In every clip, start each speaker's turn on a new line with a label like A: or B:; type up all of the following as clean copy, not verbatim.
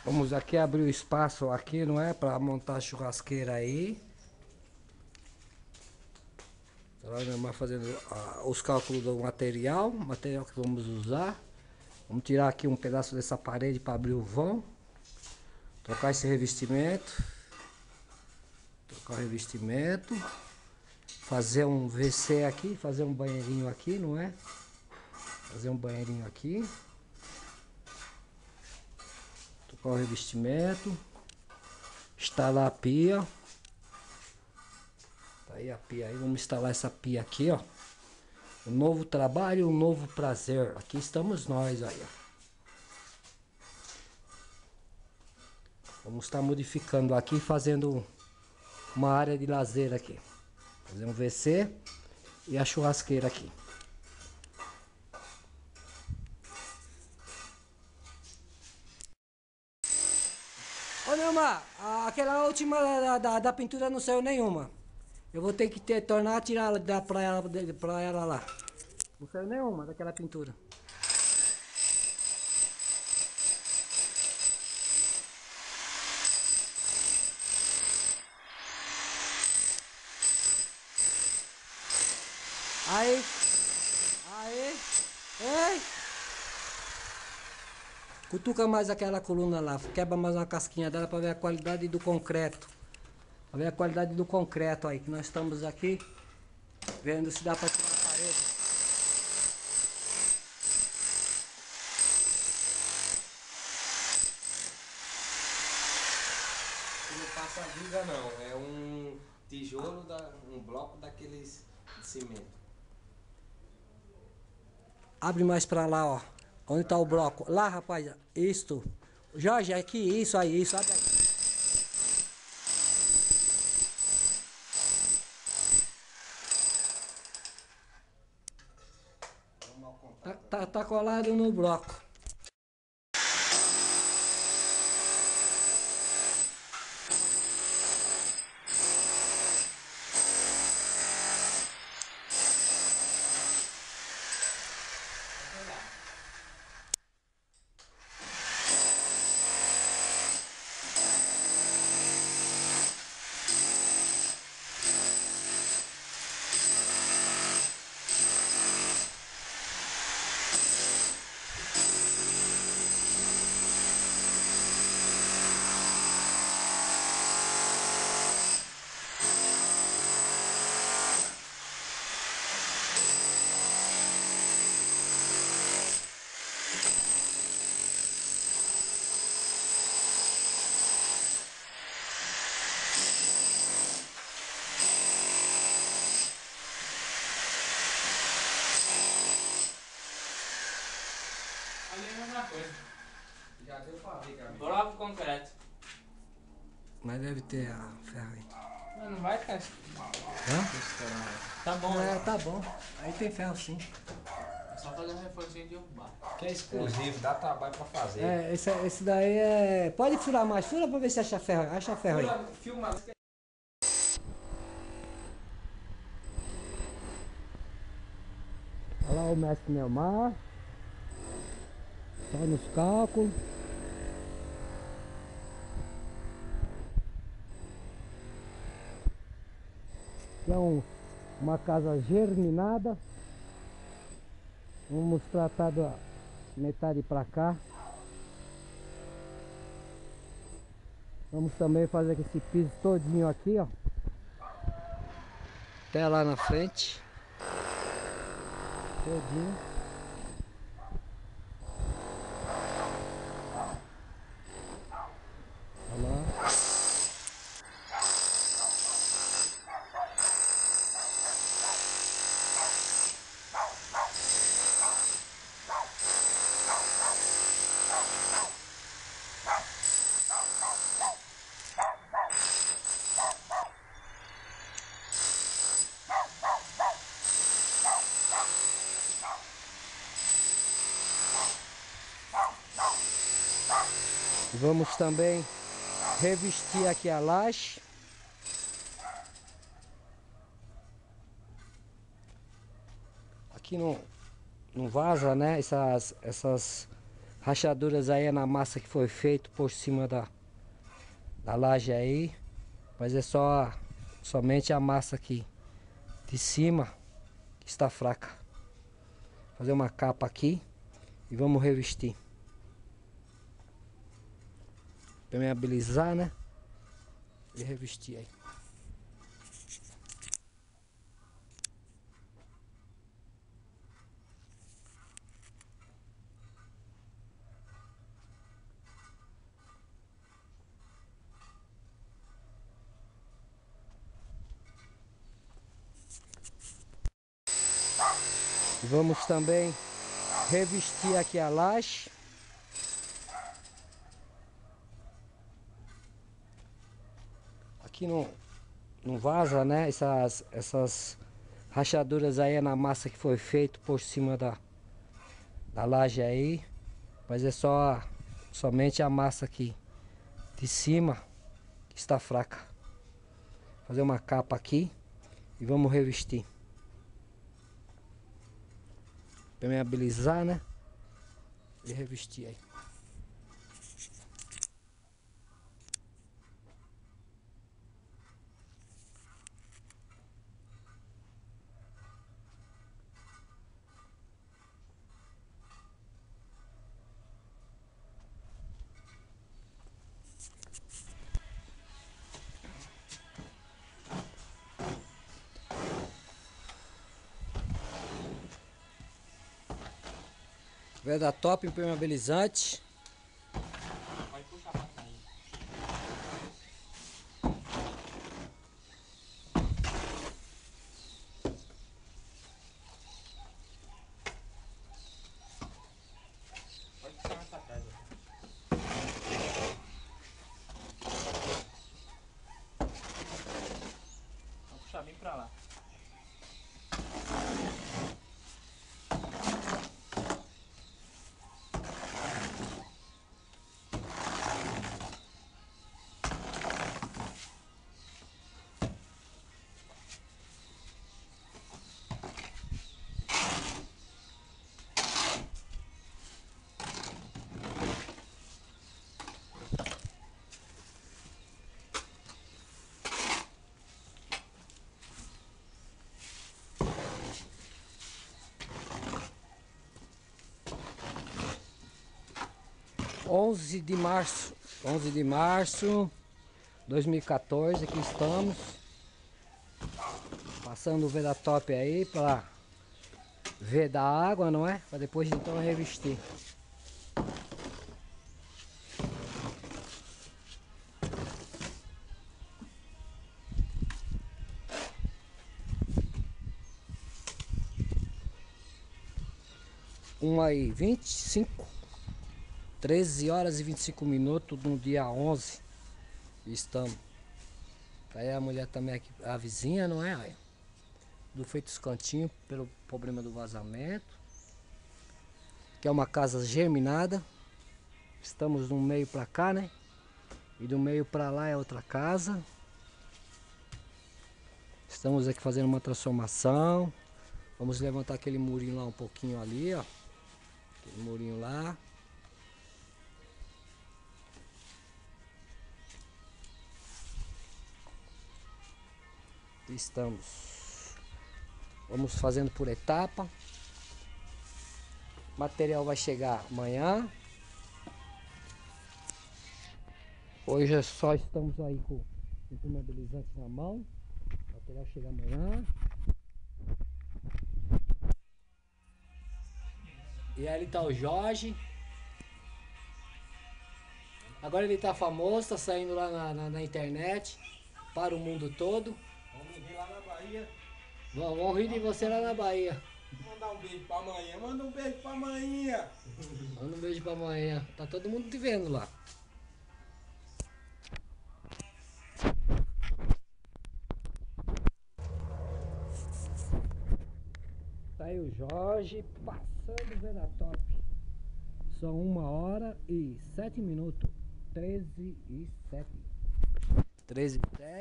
A: Vamos aqui abrir o espaço aqui, não é? Para montar a churrasqueira aí. Vamos fazendo os cálculos do material que vamos usar. Vamos tirar aqui um pedaço dessa parede para abrir o vão. Trocar esse revestimento. Trocar o revestimento. Fazer um WC aqui, fazer um banheirinho aqui, não é? Fazer um banheirinho aqui. Trocar o revestimento. Instalar a pia. Tá aí a pia aí, vamos instalar essa pia aqui, ó. Um novo trabalho, um novo prazer. Aqui estamos nós aí, ó. Vamos estar modificando aqui, fazendo uma área de lazer aqui. Fazer um WC e a churrasqueira aqui. Ô Neumar, aquela última da pintura não saiu nenhuma. Eu vou ter que tornar a tirar pra ela lá. Não saiu nenhuma daquela pintura. Aí. Aí. Ei. Cutuca mais aquela coluna lá. Quebra mais uma casquinha dela para ver a qualidade do concreto. Para ver a qualidade do concreto aí. Que nós estamos aqui vendo se dá para tirar a parede.
B: Não passa viga não. É um tijolo, um bloco daqueles de cimento.
A: Abre mais pra lá, ó. Onde tá o bloco? Lá, rapaz. Isto. Jorge, aqui. Isso aí. Isso. Abre aí. Tá colado no bloco.
B: Ali é a mesma coisa.
C: Já deu pra ver, cara.
B: Bloco concreto.
A: Mas deve ter a ferro aí.
B: Mas não vai, cara.
A: Hã?
B: Tá bom,
A: É, tá bom. Aí tem ferro sim.
B: É só fazer um reforcinho de derrubar.
C: Que é exclusivo, dá trabalho pra fazer.
A: É, esse daí é. Pode furar mais. Fura pra ver se acha ferro. Acha ferro aí.
C: Filma.
A: Olha lá o mestre Neumar. Só nos cálculos. Aqui é uma casa germinada. Vamos tratar da metade para cá. Vamos também fazer esse piso todinho aqui, ó. Até lá na frente. Todinho. Olha lá. Vamos também revestir aqui a laje. Aqui não vaza, né? rachaduras aí na massa que foi feito por cima da laje aí. Mas é somente a massa aqui de cima que está fraca. Fazer uma capa aqui e vamos revestir. Permeabilizar, né? E revestir aí. Vamos também revestir aqui a laje. Aqui não vaza, né? Essas rachaduras aí na massa que foi feito por cima da laje aí. Mas é somente a massa aqui de cima que está fraca. Fazer uma capa aqui e vamos revestir. Permeabilizar, né? E revestir aí. Vedatop impermeabilizante.
C: Pode puxar pra sair. Pode puxar mais pra trás. Vou puxar bem pra lá.
A: onze de março 2014, aqui estamos passando o Vedatop aí para vedar a água, não é? Para depois então revestir. Aí 13 horas e 25 minutos no dia 11 estamos. Aí a mulher também aqui, a vizinha, não é? Aí, do feito os cantinhos pelo problema do vazamento. Que é uma casa germinada. Estamos no meio pra cá, né? E do meio pra lá é outra casa. Estamos aqui fazendo uma transformação. Vamos levantar aquele murinho lá um pouquinho ali, ó. Aquele murinho lá. Vamos fazendo por etapa. O material vai chegar amanhã. Hoje só estamos aí com o impermeabilizante na mão. O material chega amanhã. E aí tá o Jorge. Agora ele tá famoso, tá saindo lá na internet para o mundo todo.
B: Vamos ver lá na Bahia.
A: Vamos rir de você lá na Bahia.
B: Mandar um beijo pra amanhã. Manda um beijo pra amanhã.
A: Manda um beijo pra amanhã. Tá todo mundo te vendo lá. Tá aí o Jorge passando o Vedatop. São 1h07. 13h07. 13h07.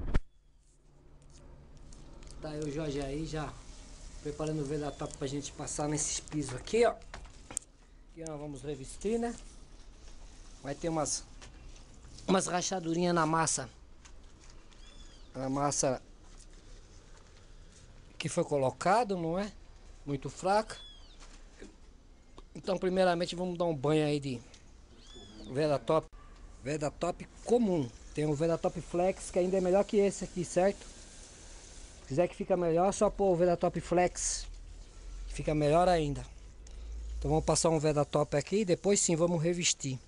A: Tá aí o Jorge aí já preparando o Vedatop pra gente passar nesses pisos aqui, ó. Aqui nós vamos revestir, né? Vai ter umas rachadurinhas na massa. A massa que foi colocado, não é? Muito fraca. Então primeiramente vamos dar um banho aí de Vedatop. Vedatop comum. Tem o Vedatop Flex que ainda é melhor que esse aqui, certo? Se quiser que fica melhor, só pôr o Vedatop Flex. Fica melhor ainda. Então vamos passar um Vedatop aqui e depois sim vamos revestir.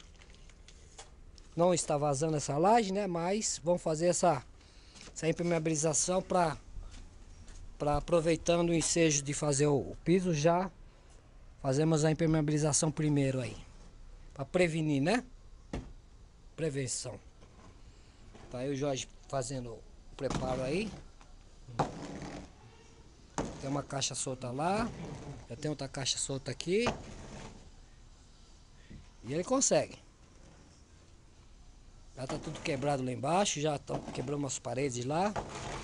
A: Não está vazando essa laje, né? Mas vamos fazer essa impermeabilização para aproveitando o ensejo de fazer o piso, já fazemos a impermeabilização primeiro aí. Para prevenir, né? Prevenção. Tá aí o Jorge fazendo o preparo aí. Tem uma caixa solta lá. Já tem outra caixa solta aqui. E ele consegue. Já tá tudo quebrado lá embaixo. Já quebramos as paredes lá.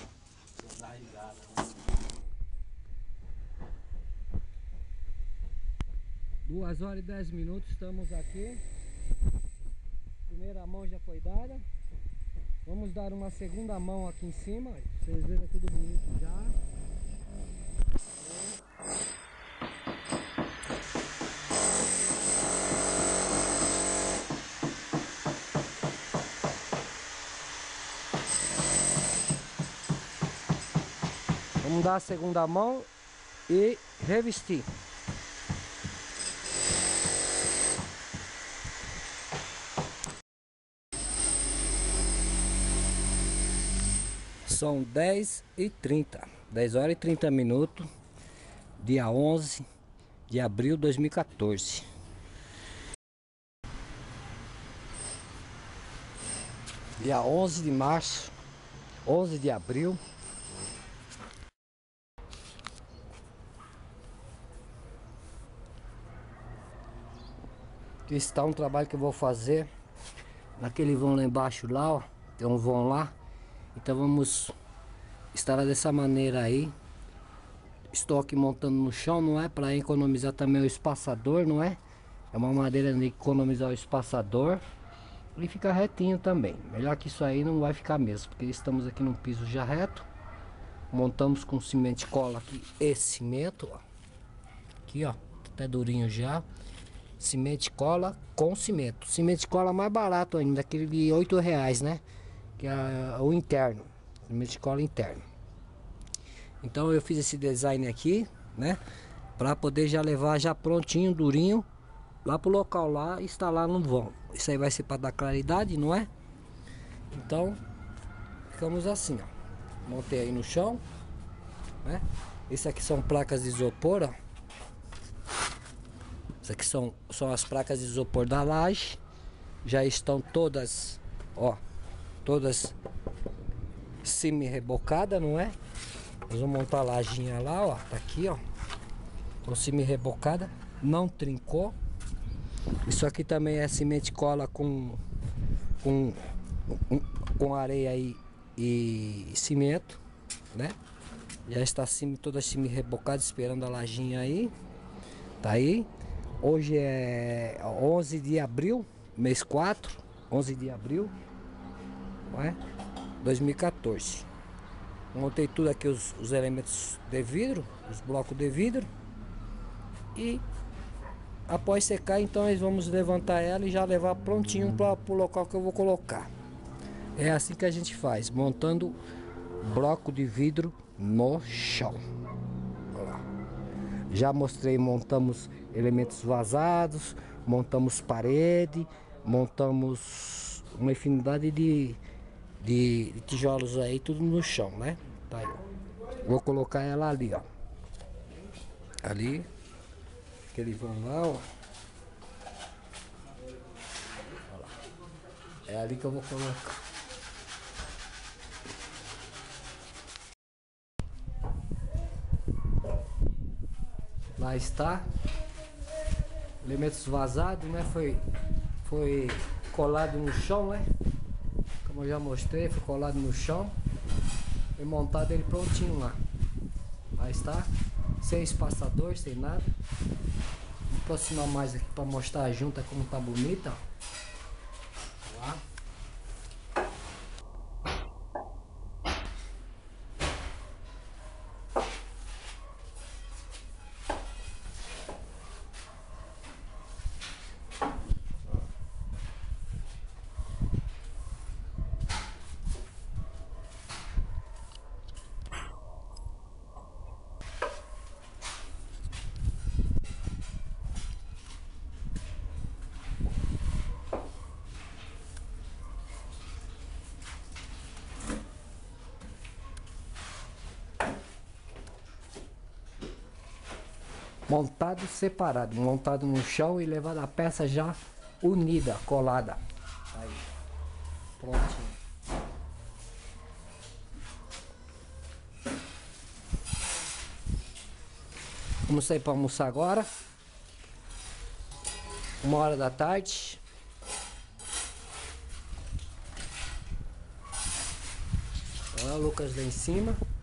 A: 2 horas e 10 minutos estamos aqui. Primeira mão já foi dada. Vamos dar uma segunda mão aqui em cima. Vocês verem tudo bonito já. Vamos dar a segunda mão e revestir. São 10h30, 10 horas e 30 minutos, dia 11 de abril de 2014. Dia 11 de março, 11 de abril. Aqui está um trabalho que eu vou fazer naquele vão lá embaixo lá, ó. Tem um vão lá. Então vamos instalar dessa maneira aí. Estou aqui montando no chão, não é? Para economizar também o espaçador, não é? É uma maneira de economizar o espaçador. E fica retinho também. Melhor que isso aí não vai ficar mesmo, porque estamos aqui num piso já reto. Montamos com cimento cola aqui e cimento, ó. Aqui, ó, até durinho já. Cimento cola com cimento. Cimento cola mais barato ainda, aquele de R$8, né? Que é o interno, cimento cola interno. Então eu fiz esse design aqui, né? Para poder já levar já prontinho, durinho, lá pro local lá e instalar no vão. Isso aí vai ser para dar claridade, não é? Então ficamos assim, ó. Montei aí no chão, né? Isso aqui são placas de isopor, ó. Isso aqui são as placas de isopor da laje. Já estão todas, ó, todas semi-rebocadas, não é? Nós vamos montar a lajinha lá, ó. Tá aqui, ó. Com semi-rebocada. Não trincou. Isso aqui também é cimento cola com areia e cimento, né? Já está toda semi-rebocada, esperando a lajinha aí. Tá aí. Hoje é 11 de abril, mês 4. 11 de abril. Não é? 2014. Montei tudo aqui, os elementos de vidro, os blocos de vidro. E após secar, então nós vamos levantar ela e já levar prontinho para o local que eu vou colocar. É assim que a gente faz, montando bloco de vidro no chão. Olha lá. Já mostrei, montamos elementos vazados, montamos parede, montamos uma infinidade de tijolos aí, tudo no chão, né? Tá aí, ó. Vou colocar ela ali, ó. Ali. Que eles vão lá, ó. Olha lá. É ali que eu vou colocar. Lá está. Elementos vazados, né? Foi colado no chão, né? Como eu já mostrei, foi colado no chão. Foi montado ele prontinho lá. Lá está. Sem espaçador, sem nada. Vou aproximar mais aqui para mostrar a junta como tá bonita. Ó. Lá. Montado separado, montado no chão e levado a peça já unida, colada. Aí, prontinho. Vamos sair para almoçar agora. 1h da tarde. Olha o Lucas lá em cima.